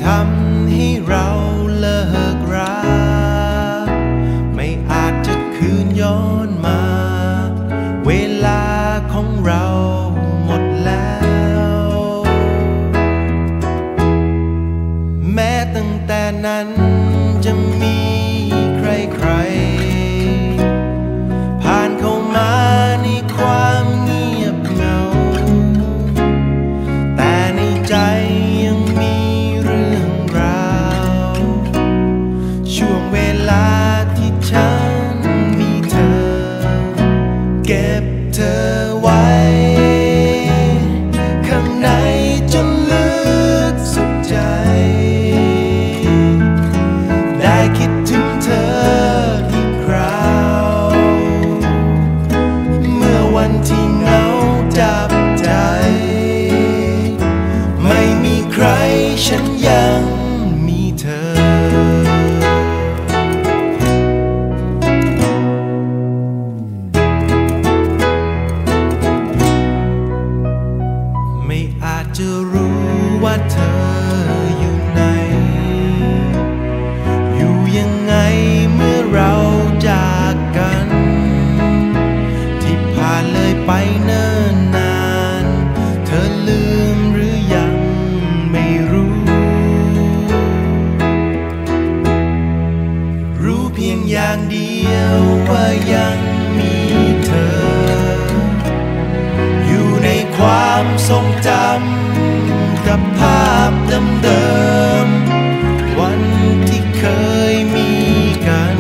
ำให้เราเลิกราไม่อาจจะคืนย้อนมาเวลาของเราหมดแล้วแม้ตั้งแต่นั้นจะมีใครๆผ่านเข้ามาในความเงียบเหงาแต่ในใจยังมีเรื่องราวช่วงเวลาที่ฉันมีเธอเก็บเธอไว้ข้างในจนลึกสุดใจได้คิดถึงเธออีกคราวเมื่อวันที่เหงาจับใจไม่มีใครฉันยังมีเธอไม่อาจจะรู้ว่าเธออยู่ไหนอยู่ยังไงเมื่อเราจากกันที่ผ่านเลยไปเนิ่นนานเธอลืมหรือยังไม่รู้รู้เพียงอย่างเดียวว่ายังมีเธออยู่ในความทรงจำกับภาพเดิมๆวันที่เคยมีกัน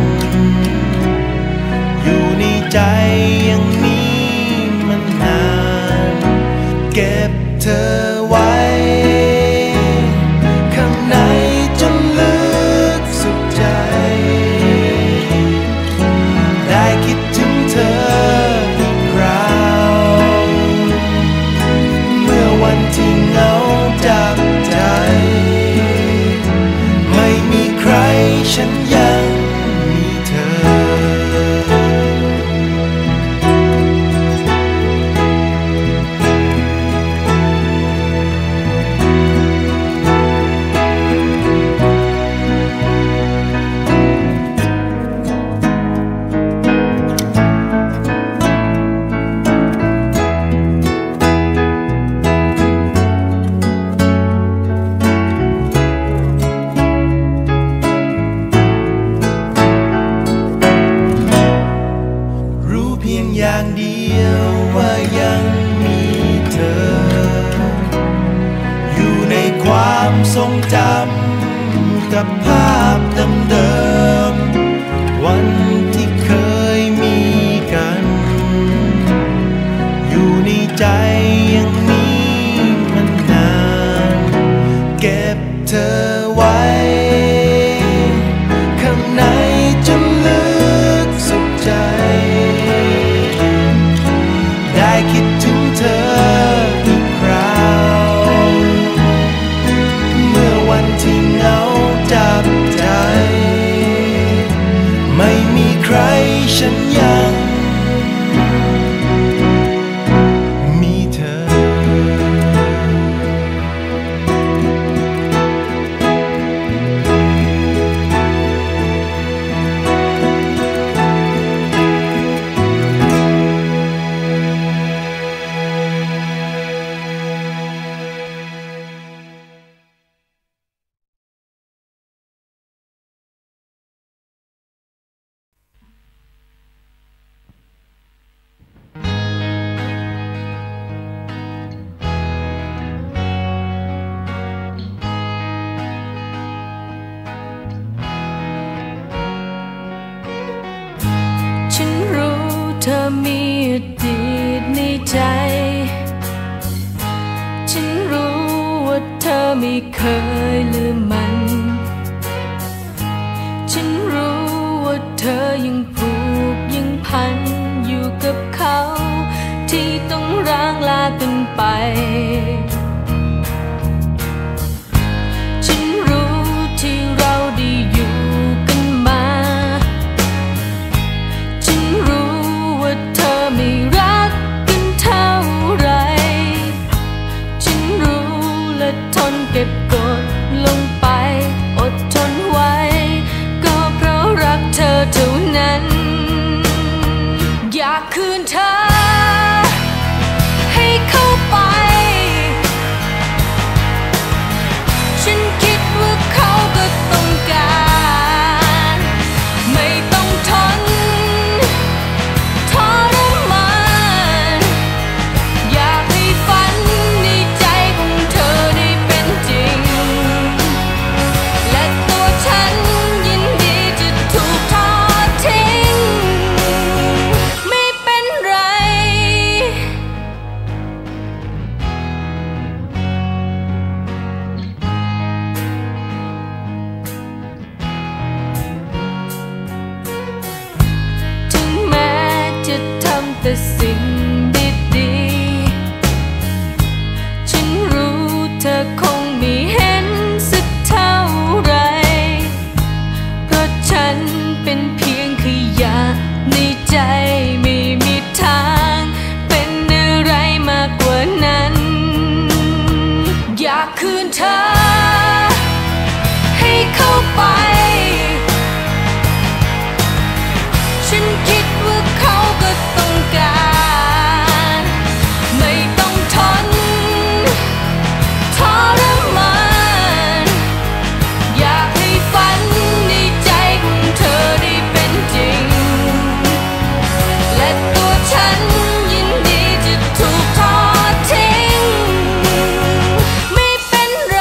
อยู่ในใจอย่างนี้มันนานเก็บเธอไว้ข้างในจนลึกสุดใจได้คิดถึงเธออีกคราวเมื่อวันที่เหงาจับใจไม่มีใครฉันยังมีเธอรู้เพียงอย่างเดียวว่ายังมีเธออยู่ในความทรงจำกับภาพเดิมๆวันที่เคยมีกันอยู่ในใจอย่างนี้มันนานเก็บเธอไว้ข้างในจนลึกสุดใจได้คิดถึงเธออีกคราวเมื่อวันที่เหงาจับใจไม่มีใครฉันยังมีเธอเธอมีอดีตในใจฉันรู้ว่าเธอไม่เคยลืมมันฉันรู้ว่าเธอยังผูกยังพันอยู่กับเขาที่ต้องร้างลากันไปฉันรู้ที่เราได้อยู่กันมาฉันรู้ว่าเธอไม่รักกันเท่าไรฉันรู้และทนเก็บกดลงไปแต่สิ่งดีๆฉันรู้เธอคงไม่เห็นสักเท่าไรเพราะฉันเป็นเพียงขยะในใจไม่มีทางเป็นอะไรมากกว่านั้นอยากคืนเธอให้เข้าไปฉันคิดว่าเขาก็ต้องการไม่ต้องทนทรมานอยากให้ฝันในใจของเธอได้เป็นจริงและตัวฉันยินดีจะถูกทอดทิ้งไม่เป็นไร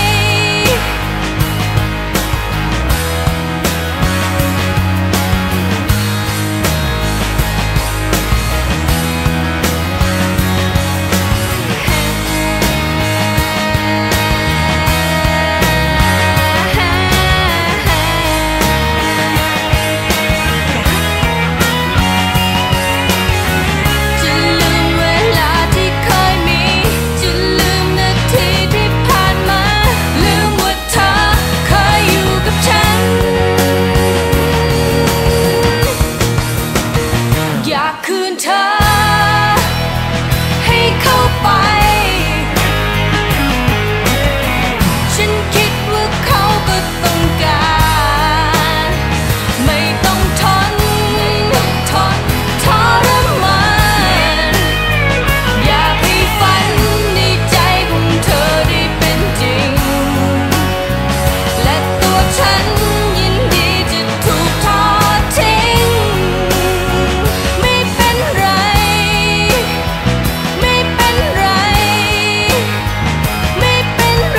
จะลืมเวลาที่เคยมีจะลืมนาทีที่ผ่านมาลืมว่าเธอเคยอยู่กับฉันอยากคืนเธอให้เข้าไปฉันคิดว่าเขาก็ต้องการไม่ต้องทนทรมานอยากให้ฝันในใจของเธอได้เป็นจริงและตัวฉันยินดีจะถูกทอดทิ้งไม่เป็นไรไม่เป็นไรไม่เป็นไร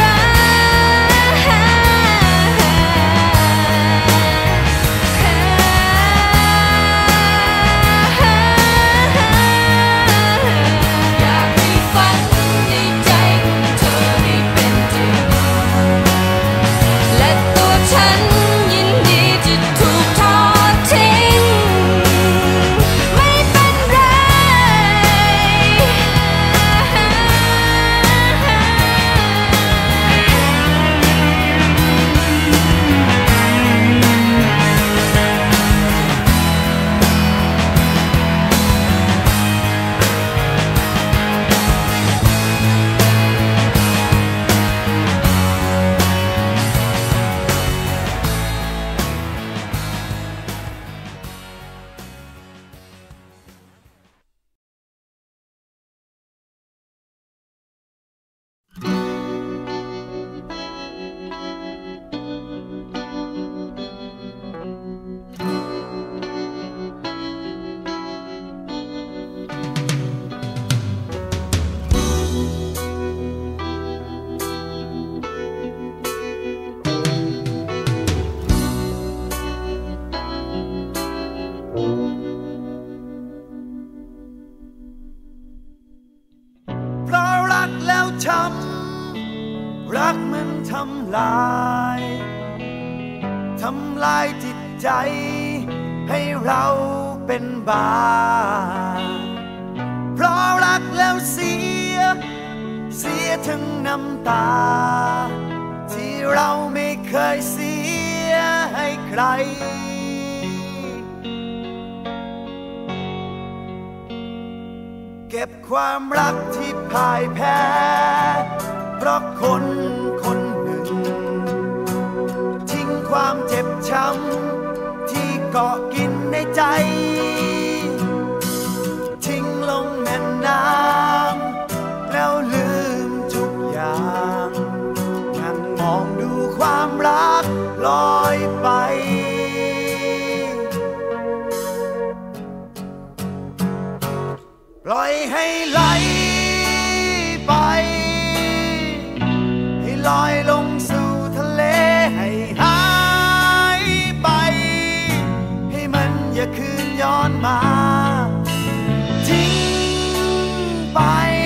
อยากให้ฝันในใจของเธอได้เป็นจริงและตัวฉันยินดีจะถูกทอดทิ้งไม่เป็นไรเพราะรักแล้วช้ำรักมันทำลายจิตใจให้เราเป็นบ้าเพราะรักแล้วเสียทั้งน้ำตาที่เราไม่เคยเสียให้ใครเก็บความรักที่พ่ายแพ้เพราะคนคนหนึ่งทิ้งความเจ็บช้ำที่เกาะกินในใจทิ้งลงแม่น้ำแล้วลืมทุกอย่างนั่งมองดูความรักลอยไปปล่อยให้ไหลไปให้ลอยลงสู่ทะเลให้หายไปให้มันอย่าคืนย้อนมาทิ้งไป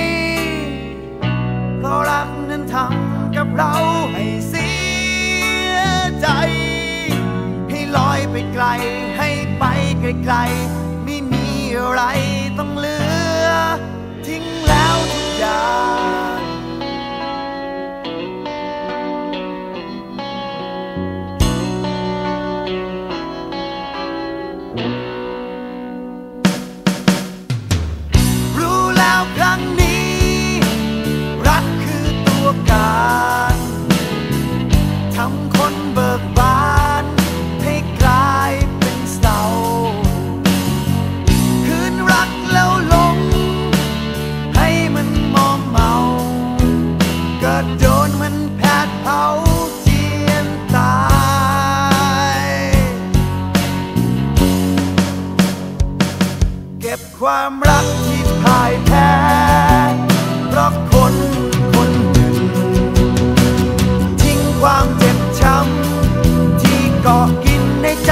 เพราะรักนั้นทำกับเราให้เสียใจให้ลอยไปไกลให้ไปไกลๆไม่มีอะไรต้องลืความรักที่พ่ายแพ้เพราะคนคนหนึ่งทิ้งความเจ็บช้ำที่เกาะกินในใจ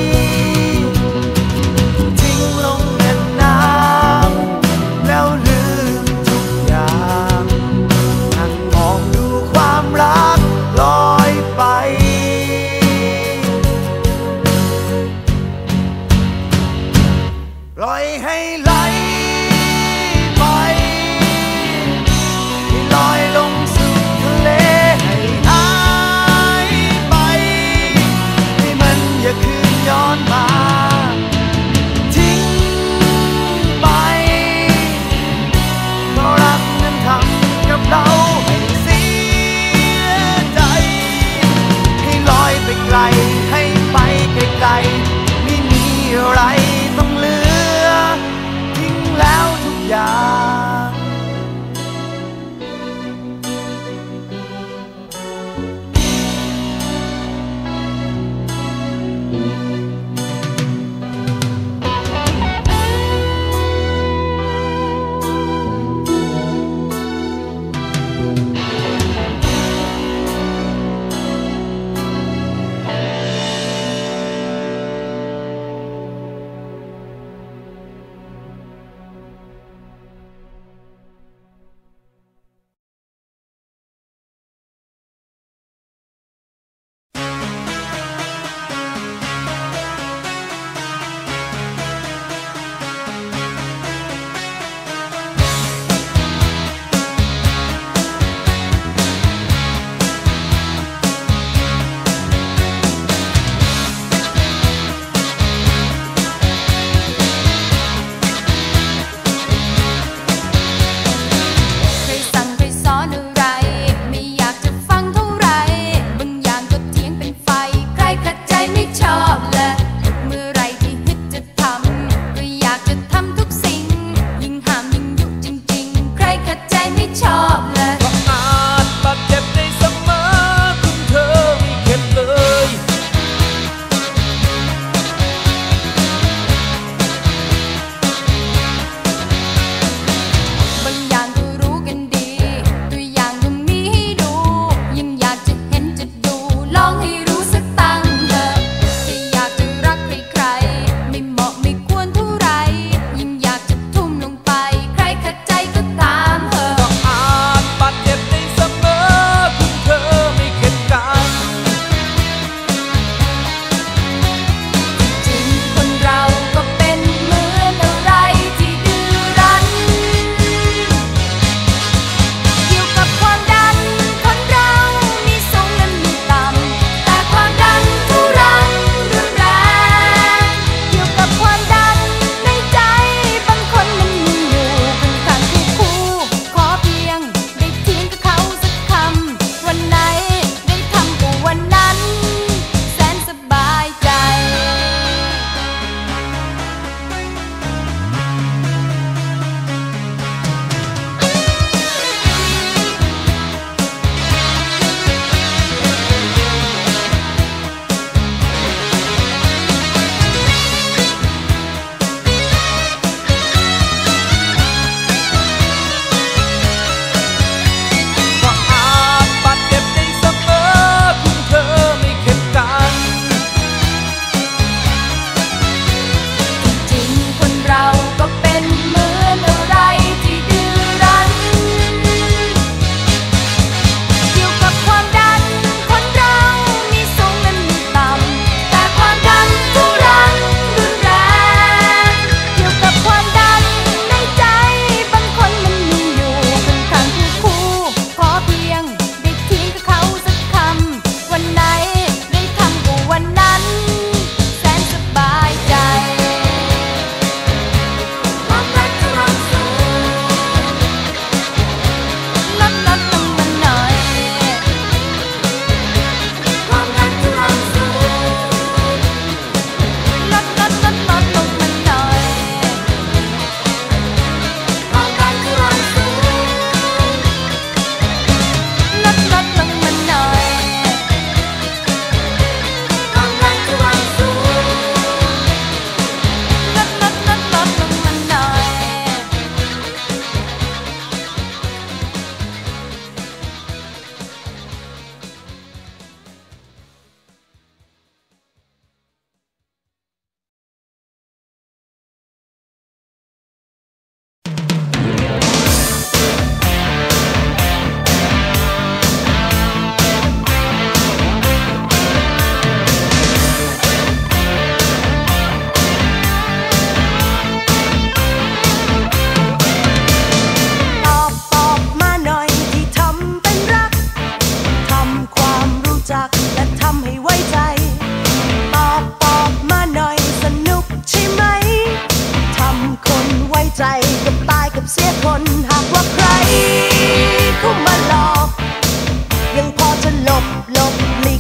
ทิ้งลงแม่น้ำแล้วลืมทุกอย่างนั่งมองดูความรักลอยไปปล่อยให้ไหลไปให้ลอยลงสู่ทะเลให้หายไปให้มันอย่าคืนย้อนมาทิ้งไปเพราะรักนั้นทำกับเราให้เสียใจให้ลอยไปไกลให้ไปไกลๆไม่มีอะไรต้องเหลือทิ้งแล้วทุกอย่าง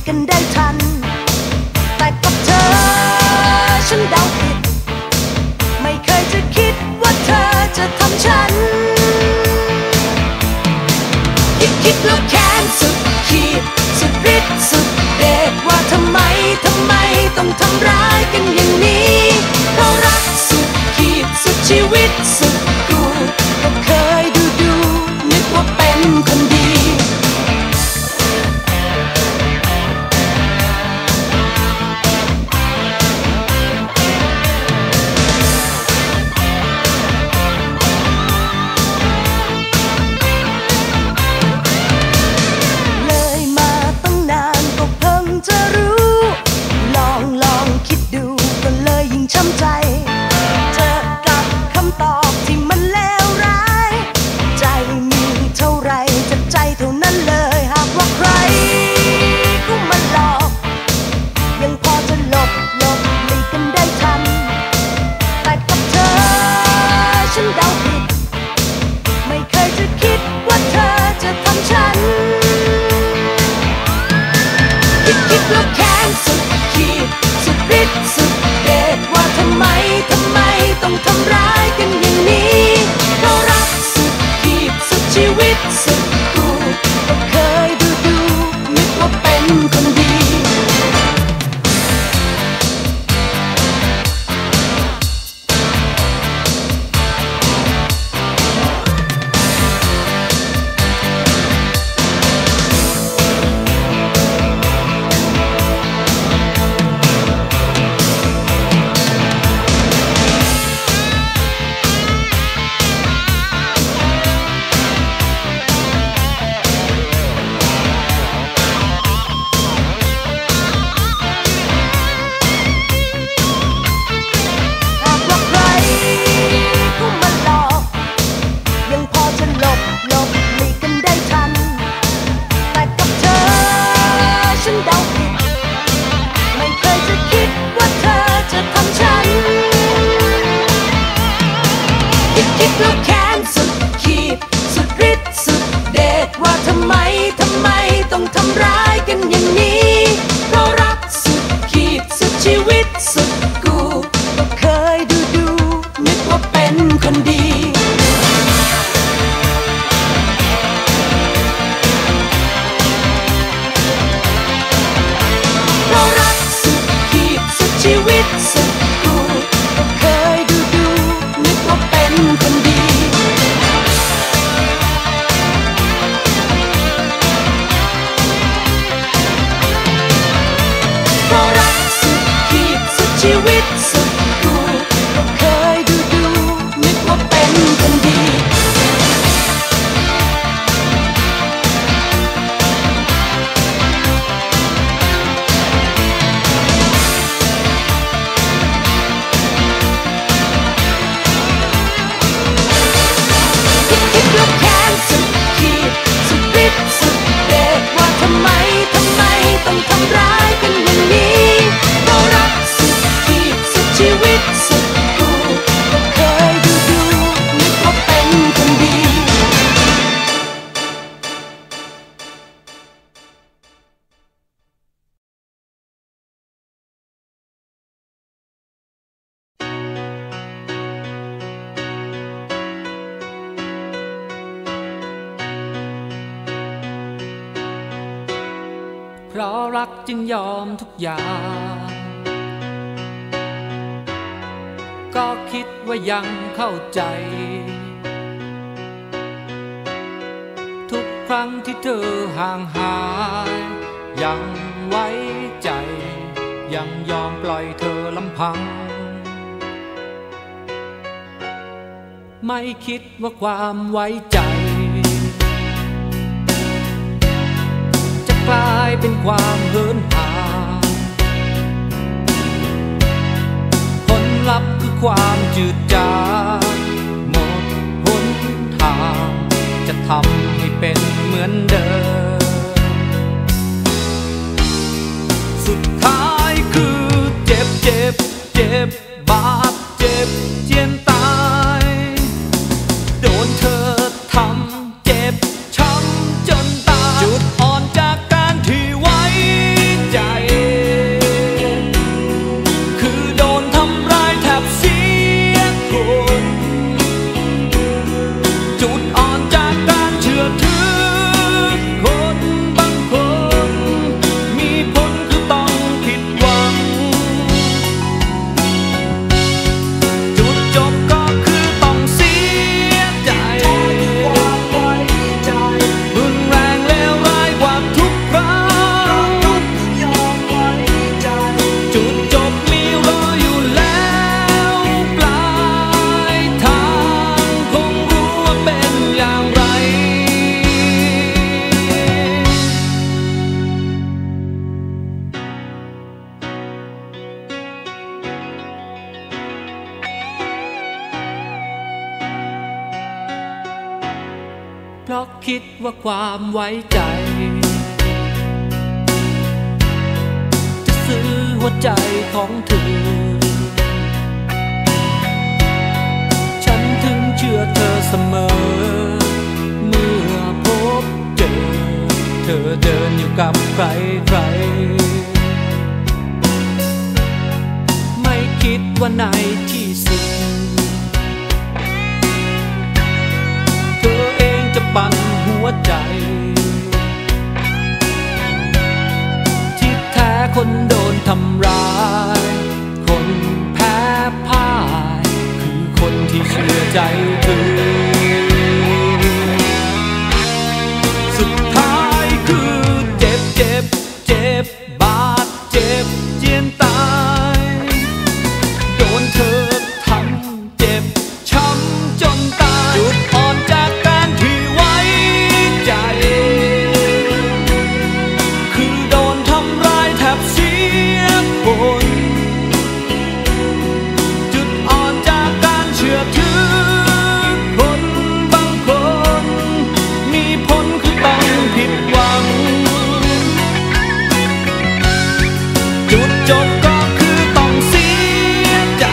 กันได้ทันแต่กับเธอฉันเดาผิดไม่เคยจะคิดว่าเธอจะทำฉันคิดแล้วแค้นสุดขีดสุดฤทธิ์สุดเดชว่าทำไมต้องทำร้ายกันอย่างนี้เรารักสุดขีดสุดชีวิตสุดกูก็เคยดูนึกว่าเป็นคนดีช้ำใจเจอกับคำตอบที่มันเลวร้ายใจมีเท่าไรจะใจเท่านั้นเลยหากว่าใครก็มาหลอกยังพอจะหลบหลีกกันได้ทันแต่กับเธอฉันเดาผิดไม่เคยจะคิดว่าเธอจะทำฉันคิดแล้วแค้นสุดขีดสุดฤทธิ์สุดเดชว่าทำไมต้องทำร้ายกันอย่างนี้เรารักสุดขีดสุดชีวิตสุดกูก็เคยดูนึกว่าเป็นคนดีคิดแล้วแค้นสุดขีดสุดฤทธิ์สุดเดชว่าทำไมต้องทำร้ายกันอย่างนี้เรารักสุดขีดสุดชีวิตสุดกูก็เคยดูนึกว่าเป็นคนดีเรารักสุดขีดสุดชีวิตสุดกูก็เคยดูนึกว่าเป็นคนดีเรารักสุดขีดสุดชีวิตสุดกูก็เคยดูนึกว่าเป็นคนดีคิดแล้วแค้นสุดขีดสุดฤทธิ์สุดเดชว่าทำไมต้องทำร้ายกันอย่างนี้เรารักสุดขีดสุดชีวิตสุดกูก็เคยดูนึกว่าเป็นคนดีเพราะรักจึงยอมทุกอย่างก็คิดว่ายังเข้าใจทุกครั้งที่เธอห่างหายยังไว้ใจยังยอมปล่อยเธอลำพังไม่คิดว่าความไว้ใจกลายเป็นความเหินห่างผลลัพธ์คือความจืดจางหมดหนทางจะทำให้เป็นเหมือนเดิมสุดท้ายคือเจ็บบาดเจ็บเจียนตายโดนเธอทำเจ็บช้ำจนตายจุดอ่อนจากการที่ไว้คิดว่าความไว้ใจจะซื้อหัวใจของเธอฉันถึงเชื่อเธอเสมอเมื่อพบเจอเธอเดินอยู่กับใครไม่คิดว่าในที่สุดเธอเองจะบังหัวใจที่แท้คนโดนทำร้ายคนแพ้พ่ายคือคนที่เชื่อใจเธอสุดท้ายคือเจ็บเจ็บเจ็บบาดเจ็บเจียนตายโดนเธอทำเจ็บช้ำจนตายจุดอ่อนจากการที่ไว้ใจคือโดนทำร้ายแทบเสียคนจุดอ่อนจากการเชื่อถือคนบางคนมีผลคือต้องผิดหวังจุดจบก็คือต้องเสียใจ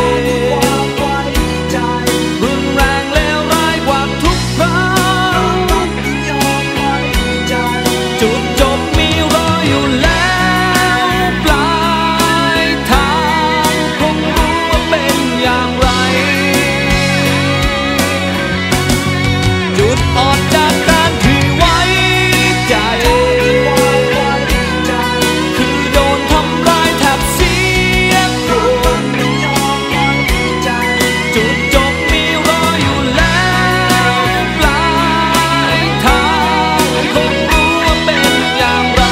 รุนแรงเลวร้ายกว่าทุกครั้งจุดจบมีรออยู่แล้วปลายทางคงรู้ว่าเป็นอย่างไรจุดอ่อนจากการที่ไว้ใจคือโดนทำร้ายแทบเสียคนจุดจบมีรออยู่แล้วปลายทางคงรู้ว่าเป็นอย่างไร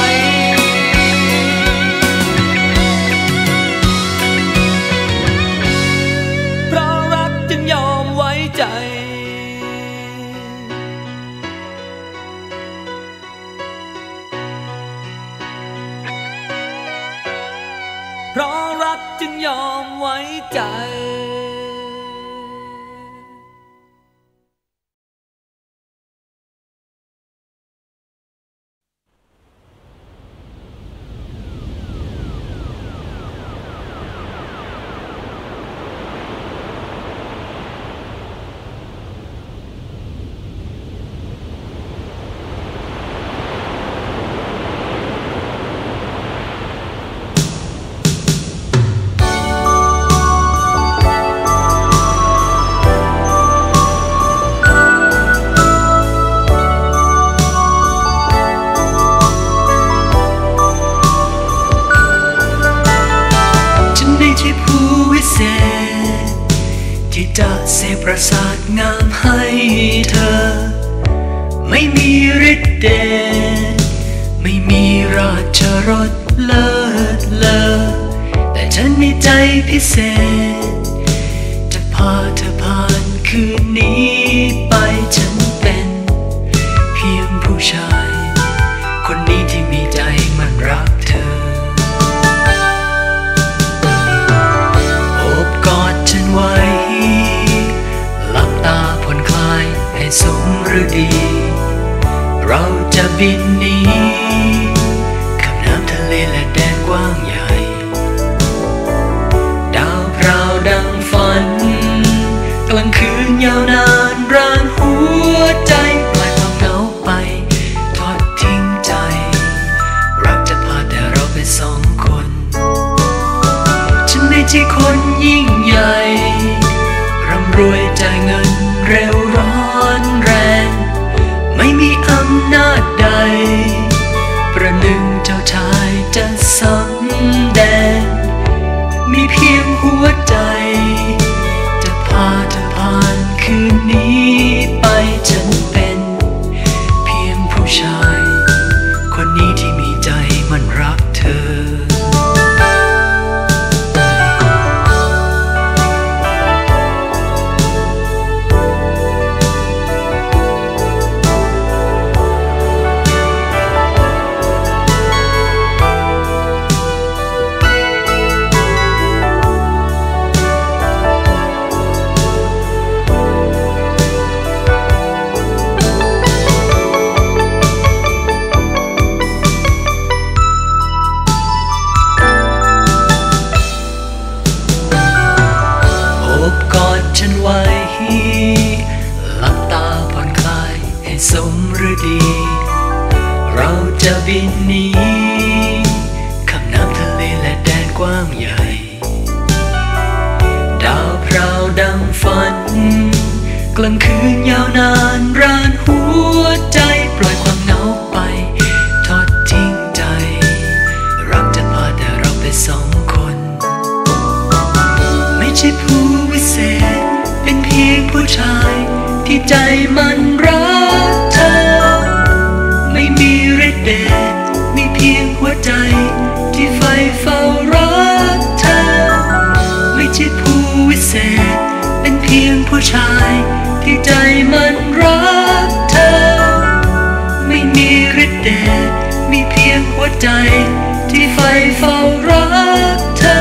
เพราะรักจึงยอมไว้ใจเพราะรักจึงยอมไว้ใจฉันไม่ใช่ผู้วิเศษที่จะเสกประสาทงามให้เธอไม่มีฤทธิ์เดชไม่มีราชรสเลิศเลอแต่ฉันมีใจพิเศษจะพาเธอผ่านคืนนี้ไปฉันเป็นเพียงผู้ชายคนนี้ที่มีใจมันรักเธอโอบกอดฉันไว้หลับตาผ่อนคลายให้สมฤดีเราจะบินหนีข้ามน้ำทะเลและแดนกว้างใหญ่ดาวพราวดังฝันกลางคืนยาวนานร่างหัวใจปล่อยความเหงาไปทอดทิ้งใจรักจะพาแต่เราไปสองคนฉันไม่ใช่คนยิ่งใหญ่ร่ำรวยจ่ายเงินเร็วร้อนแรงไม่มีอำนาจใดประหนึ่งเจ้าชายจะสำแดงมีเพียงหัวใจจะพาเธอผ่านคืนนี้ไปฉันเป็นเพียงผู้ชายคนนี้ที่มีใจมันรักเธอไว้หลับตาผ่อนคลายให้สมฤดีเราจะบินหนีข้ามน้ำทะเลและแดนกว้างใหญ่ดาวพราวดังฝันกลางคืนยาวนานร้านหัวใจปล่อยความเหงาไปทอดทิ้งใจรักจะพาแต่เราไปสองคนไม่ใช่ผู้วิเศษเป็นเพียงผู้ชายที่ใจมันรักเธอไม่มีฤทธิ์เดชมีเพียงหัวใจที่ใฝ่เฝ้ารักเธอไม่ใช่ผู้วิเศษเป็นเพียงผู้ชายที่ใจมันรักเธอไม่มีฤทธิ์เดชมีเพียงหัวใจที่ใฝ่เฝ้ารักเธอ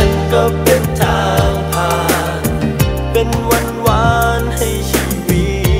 เป็นวันวานให้ชีวิต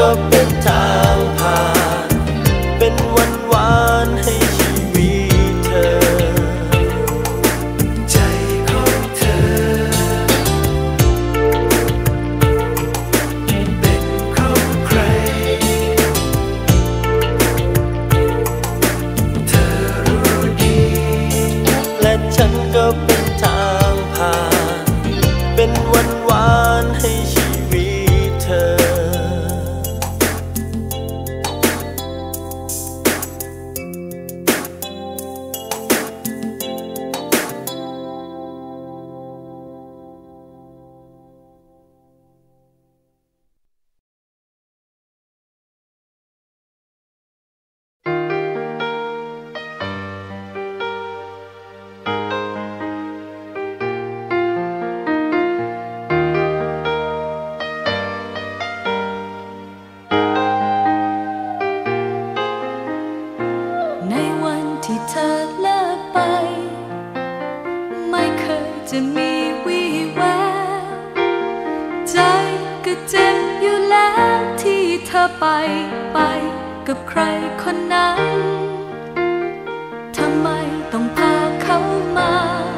เป็นทางผ่านเป็นวันวานให้ชีวิตเธอใจของเธอเป็นของใครเธอรู้ดีและฉันก็เป็นทางผ่านเป็นวันวานให้ชีวิตเธอในวันที่เธอเลิกไปไม่เคยจะมีวี่แววใจก็เจ็บอยู่แล้วที่เธอไปกับใครคนนั้นทำไมต้องพาเขามา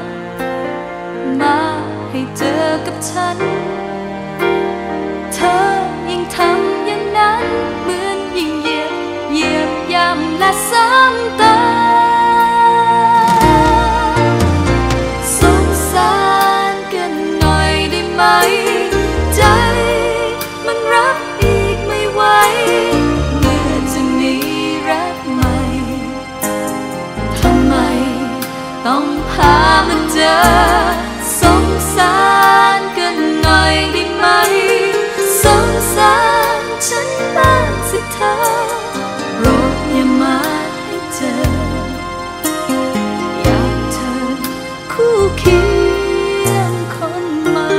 ให้เจอกับฉันเธอยิ่งทำอย่างนั้นเหมือนยิ่งเหยียบย่ำและซ้ำเติมสงสารกันหน่อยได้ไหมใจมันรับอีกไม่ไหวเมื่อจะมีรักใหม่ทำไมต้องพามาเจอสงสารกันหน่อยได้ไหมสงสารฉันบ้างสิเธอโปรดอย่ามาให้เจออยากเธอคู่เคียงคนใหม่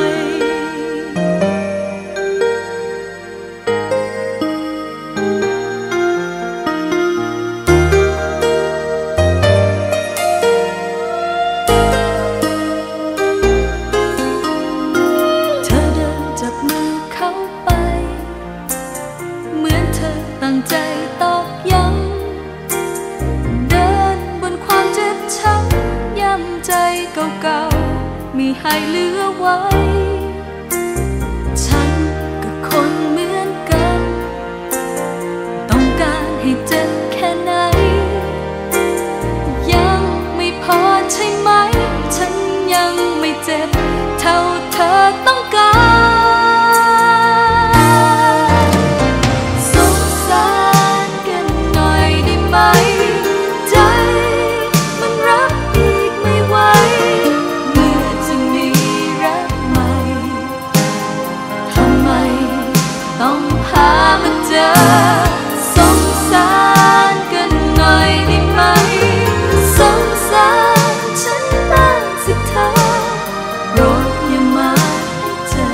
เธอเดินจับมือเขาไปเหมือนเธอตั้งใจตอกย้ำเดินบนความเจ็บช้ำย้ำใจเก่าๆมีให้เหลือไว้ฉันก็คนเหมือนกันต้องการให้เจ็บแค่ไหนยังไม่พอใช่ไหมฉันยังไม่เจ็บเท่าเธอต้องการสงสารกันหน่อยได้ไหมใจมันรับอีกไม่ไหวเมื่อจะมีรักใหม่ทำไมต้องพามาเจอสงสารกันหน่อยได้ไหมสงสารฉันบ้างสิเธอโปรดอย่ามาให้เจอ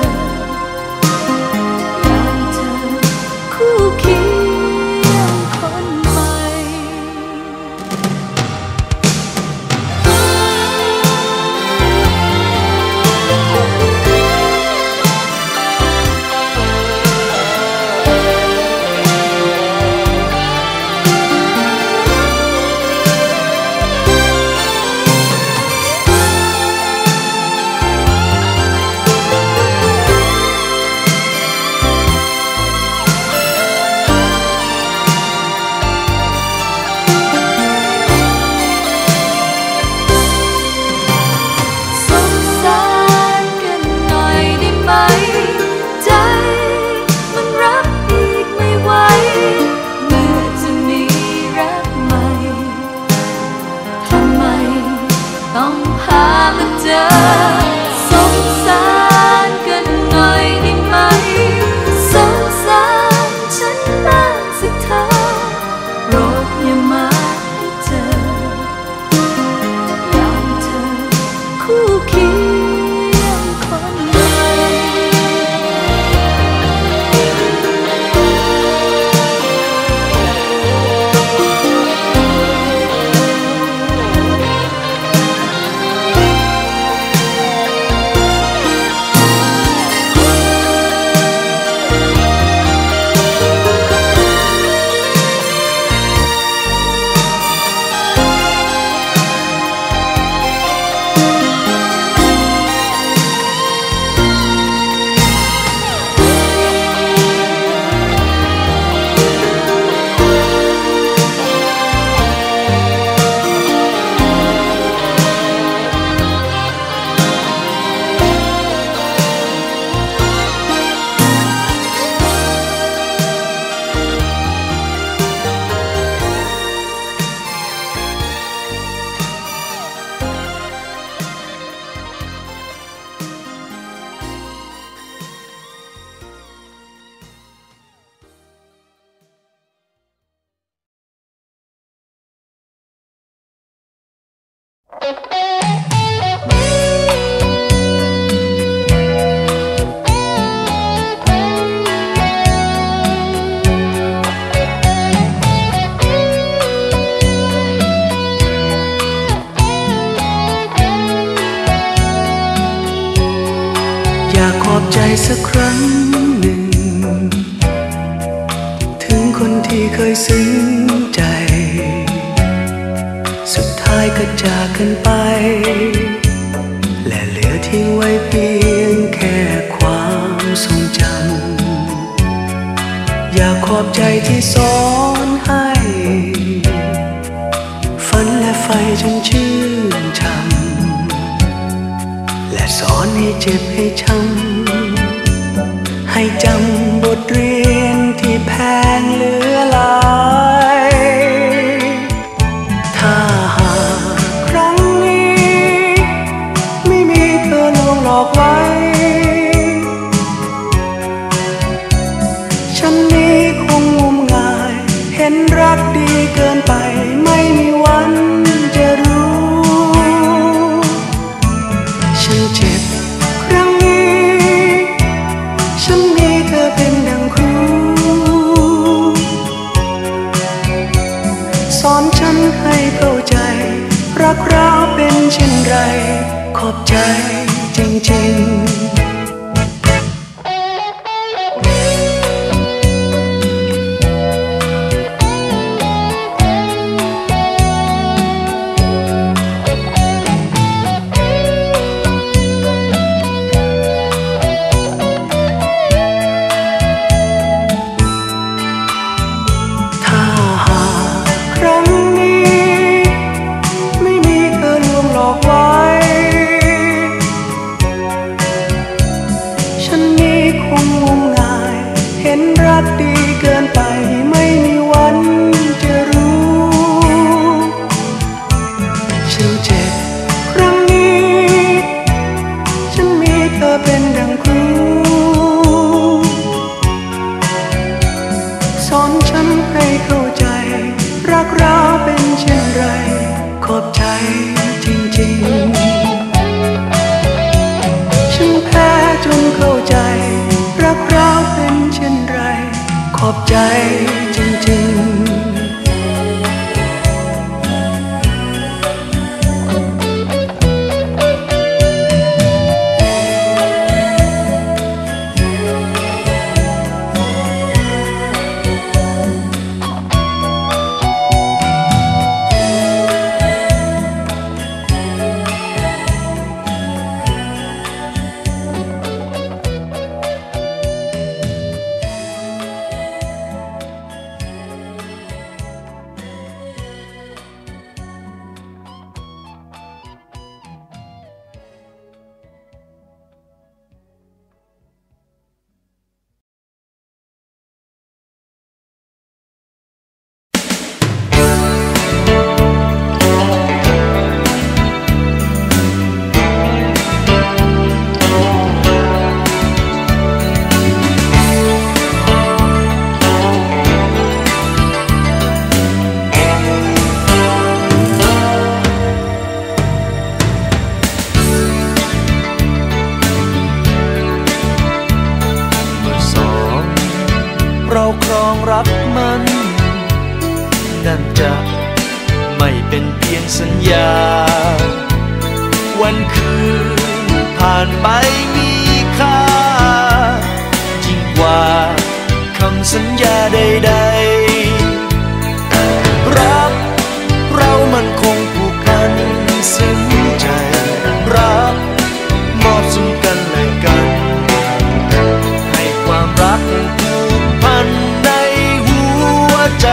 อยากขอบใจสักครั้งหนึ่งถึงคนที่เคยซึ้งใจสุดท้ายก็จากกันไปและเหลือทิ้งไว้เพียงแค่ความทรงจำอยากขอบใจที่สอนให้ฝันและไฟจนชื่นช่ำและสอนให้เจ็บให้ช้ำให้จำบทเรียนที่แพงเหลือหลายถ้าหากครั้งนี้ไม่มีเธอลวงหลอกไว้ฉันนี้คงงมงายเห็นรักดีเกินไปไม่มีวันจะรู้ฉันเจ็บครั้งนี้ฉันมีเธอเป็นดังครูสอนฉันให้เข้าใจรักเราเป็นเช่นไรขอบใจจริงๆสอนฉันให้เข้าใจรักเราเป็นเช่นไรขอบใจจริงๆฉันแพ้จนเข้าใจรักเราเป็นเช่นไรขอบใจจริงๆเราครองรักมันนั่นจะไม่เป็นเพียงสัญญาวันคืนผ่านไปมีค่ายิ่งกว่าคำสัญญาใดๆรักเรามันคงผูกพันซึ้งใจรักมอบซึ่งกันและกันให้ความรักในหัวใจ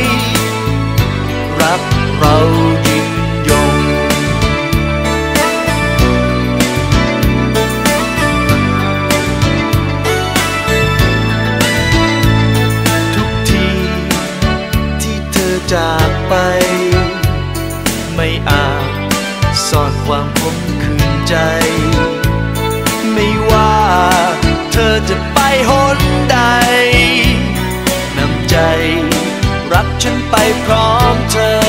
รักเรายิ่งยงทุกทีที่เธอจากไปไม่อาจซ่อนความขมขื่นใจไม่ว่าเธอจะไปหนใดนำใจรักฉันไปพร้อมเธอ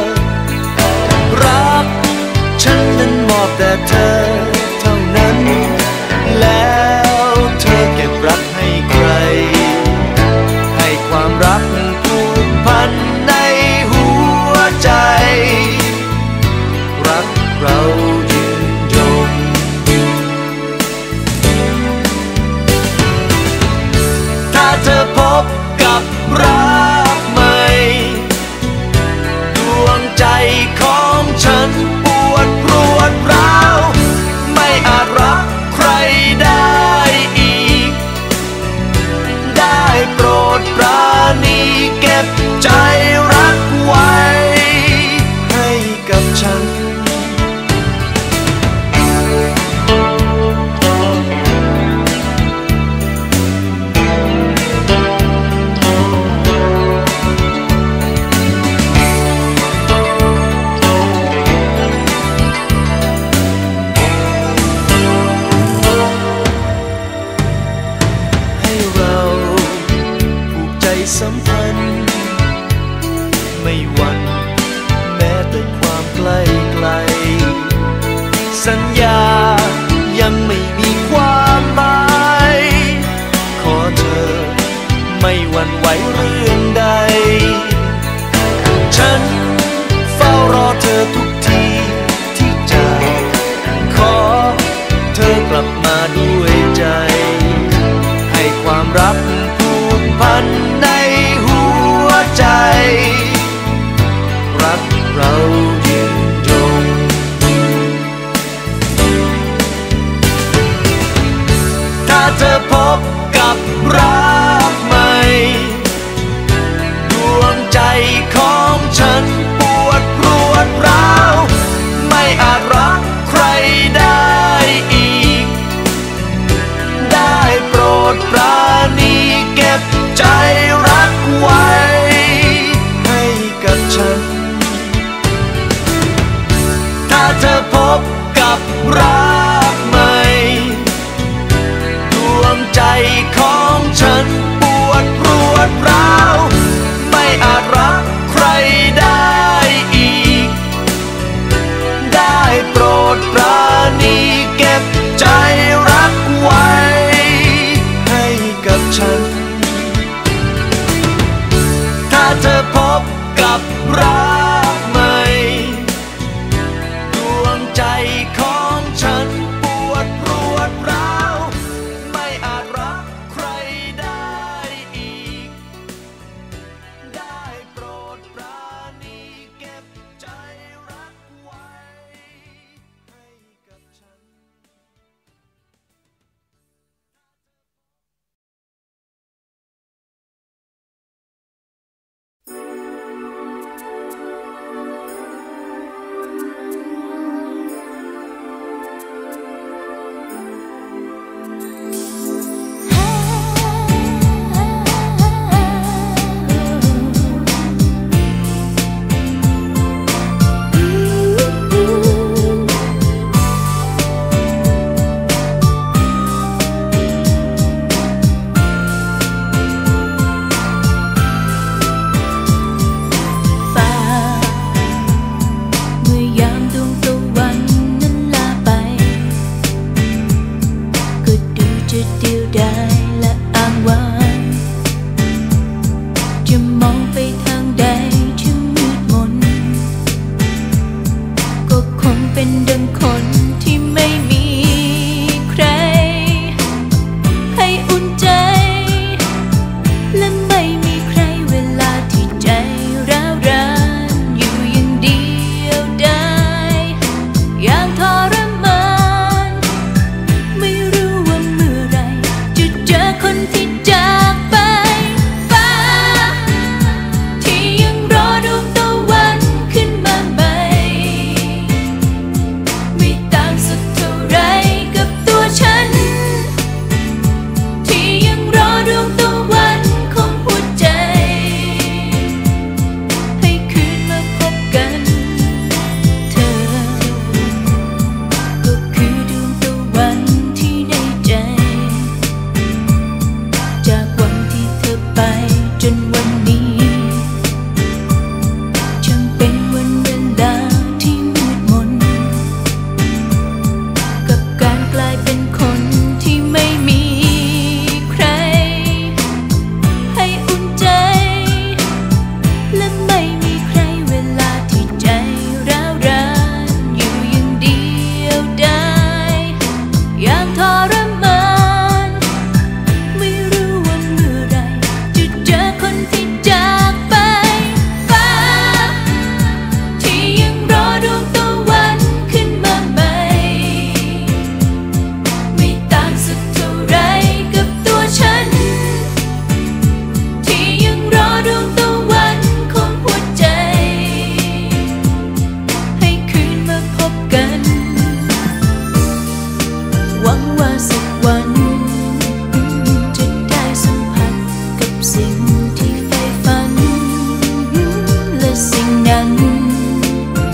รักฉันนั้นมอบแต่เธอเท่านั้นแล้วเธอเก็บรักให้ใครให้ความรักผูกพันในหัวใจรักเรายืนยงเธอพบกับรักใหม่ดวงใจของฉันปวดรวดร้าวไม่อาจรักใครได้อีกได้โปรดปราณีเก็บใจรักไว้ให้กับฉันถ้าเธอพบกับรักใหม่ดวงใจของฉันปวดรวดร้าวไม่อาจรักใครได้อีกได้โปรดปราณีเก็บใจรักไว้ให้กับฉันถ้าเธอพบกับรักใหม่ดวงใจของฉันปวดรวดร้าวไม่อาจรักใครได้อีกได้โปรดปราณีเก็บใจรักไว้ให้กับฉัน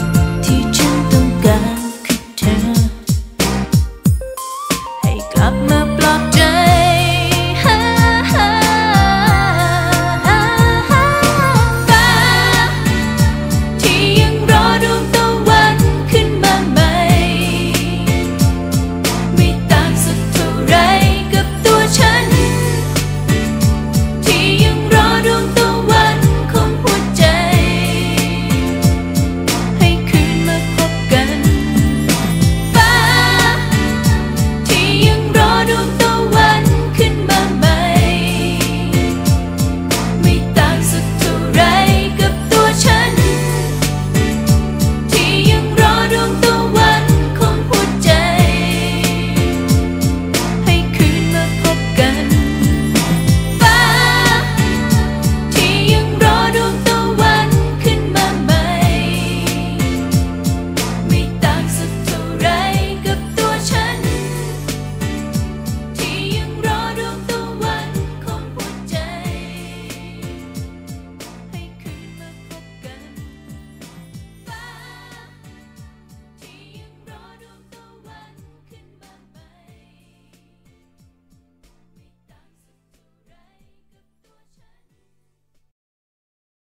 กลับมา